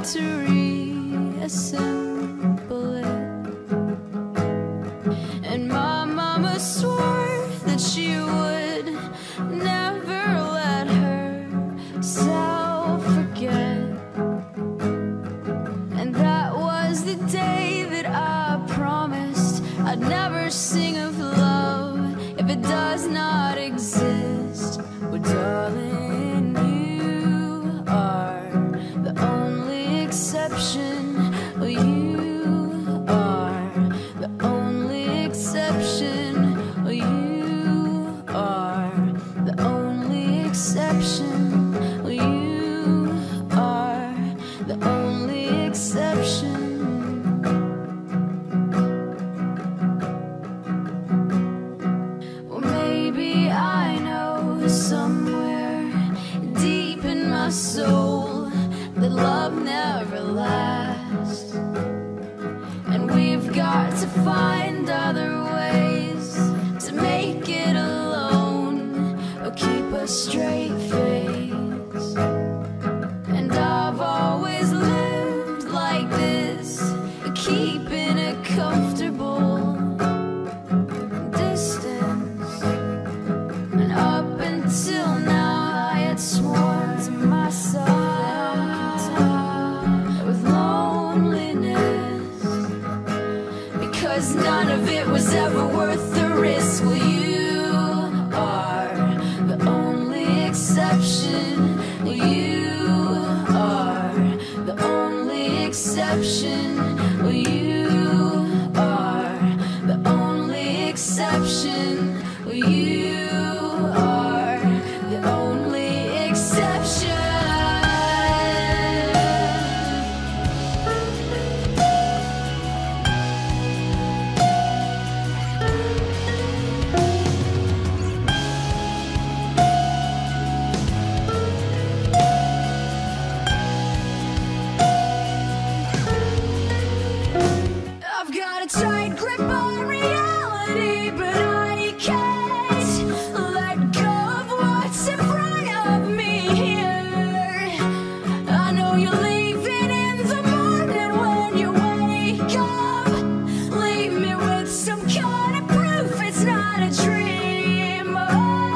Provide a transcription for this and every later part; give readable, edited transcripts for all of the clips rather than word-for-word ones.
to reassemble it. And my mama swore that she would never let herself forget. And that was the day that I promised I'd never sing of love if it does not exist. Well, darling, you are the only exception. Well, you are the only exception. Well, you are the only exception. Well, you are the only exception. Well, maybe I know somewhere deep in my soul that love never lasts, and we've got to find other ways to make it alone or keep a straight face. And I've always lived like this, keeping a comfortable distance. And up until now I had sworn to myself with loneliness, because none of it was ever worth the risk. Well, you are the only exception. Well, you are the only exception. Well, you are the only exception. Well, you are the only exception. I've got a tight grip on reality, but I can't let go of what's in front of me here. I know you're leaving in the morning when you wake up. Leave me with some kind of proof it's not a dream. Oh,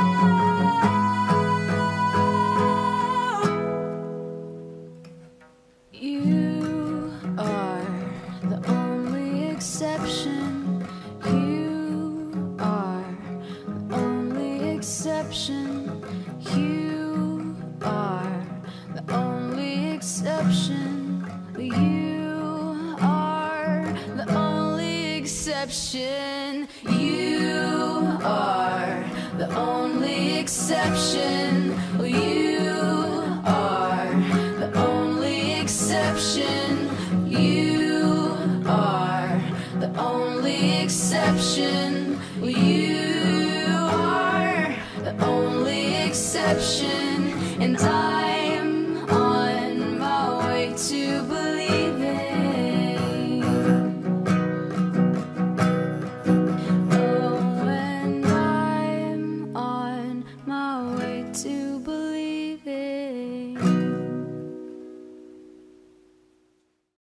you are the only exception. You are the only exception. You are the only exception. You are the only exception. You are the only exception. You are the only exception. You are the only exception. You are the only exception. And I'm on my way to believing. Oh, and I'm on my way to believing.